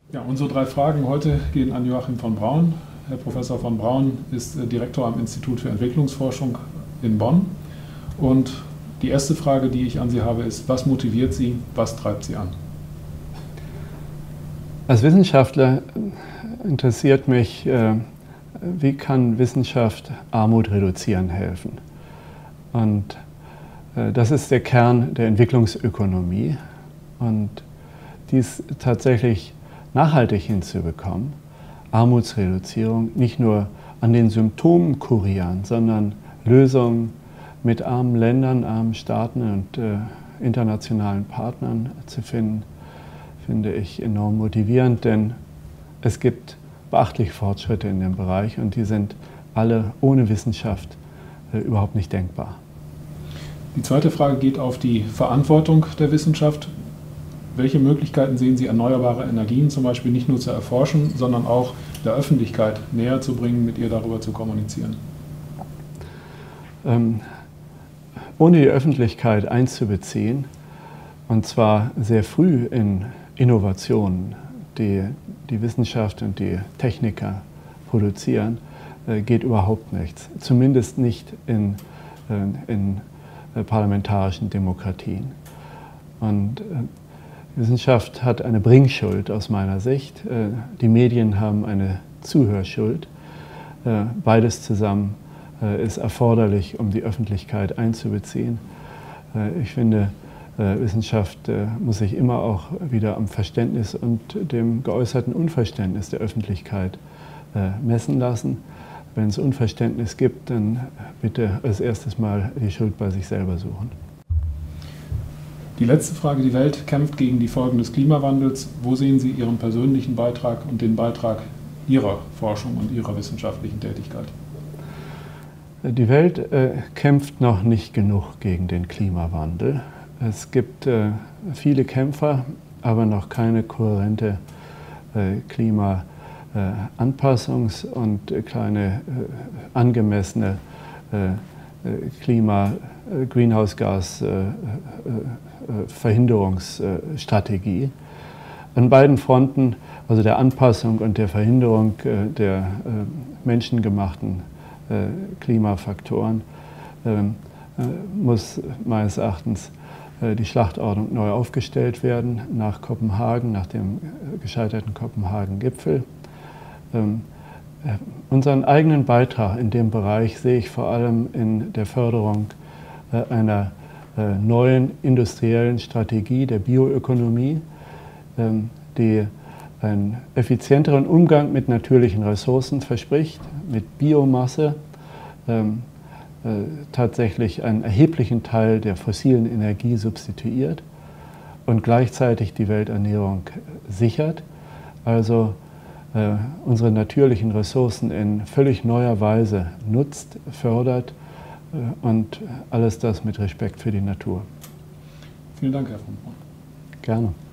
Ja, unsere 3 Fragen heute gehen an Joachim von Braun. Herr Professor von Braun ist Direktor am Institut für Entwicklungsforschung in Bonn. Und die erste Frage, die ich an Sie habe, ist: Was motiviert Sie, was treibt Sie an? Als Wissenschaftler interessiert mich, wie kann Wissenschaft Armut reduzieren helfen? Und das ist der Kern der Entwicklungsökonomie. Und dies tatsächlich nachhaltig hinzubekommen, Armutsreduzierung, nicht nur an den Symptomen kurieren, sondern Lösungen mit armen Ländern, armen Staaten und internationalen Partnern zu finden, finde ich enorm motivierend, denn es gibt beachtliche Fortschritte in dem Bereich und die sind alle ohne Wissenschaft überhaupt nicht denkbar. Die zweite Frage geht auf die Verantwortung der Wissenschaft. Welche Möglichkeiten sehen Sie, erneuerbare Energien zum Beispiel nicht nur zu erforschen, sondern auch der Öffentlichkeit näher zu bringen, mit ihr darüber zu kommunizieren? Ohne die Öffentlichkeit einzubeziehen, und zwar sehr früh in Innovationen, die die Wissenschaft und die Techniker produzieren, geht überhaupt nichts. Zumindest nicht in parlamentarischen Demokratien. Und Wissenschaft hat eine Bringschuld aus meiner Sicht. Die Medien haben eine Zuhörschuld. Beides zusammen ist erforderlich, um die Öffentlichkeit einzubeziehen. Ich finde, Wissenschaft muss sich immer auch wieder am Verständnis und dem geäußerten Unverständnis der Öffentlichkeit messen lassen. Wenn es Unverständnis gibt, dann bitte als erstes mal die Schuld bei sich selber suchen. Die letzte Frage: Die Welt kämpft gegen die Folgen des Klimawandels. Wo sehen Sie Ihren persönlichen Beitrag und den Beitrag Ihrer Forschung und Ihrer wissenschaftlichen Tätigkeit? Die Welt kämpft noch nicht genug gegen den Klimawandel. Es gibt viele Kämpfer, aber noch keine kohärente Klimaanpassungs- und keine angemessene Greenhouse-Gas-Verhinderungsstrategie. An beiden Fronten, also der Anpassung und der Verhinderung der menschengemachten Klimafaktoren, muss meines Erachtens die Schlachtordnung neu aufgestellt werden nach Kopenhagen, nach dem gescheiterten Kopenhagen-Gipfel. Unseren eigenen Beitrag in dem Bereich sehe ich vor allem in der Förderung einer neuen industriellen Strategie der Bioökonomie, die einen effizienteren Umgang mit natürlichen Ressourcen verspricht, mit Biomasse tatsächlich einen erheblichen Teil der fossilen Energie substituiert und gleichzeitig die Welternährung sichert, also unsere natürlichen Ressourcen in völlig neuer Weise nutzt, fördert und alles das mit Respekt für die Natur. Vielen Dank, Herr von Braun. Gerne.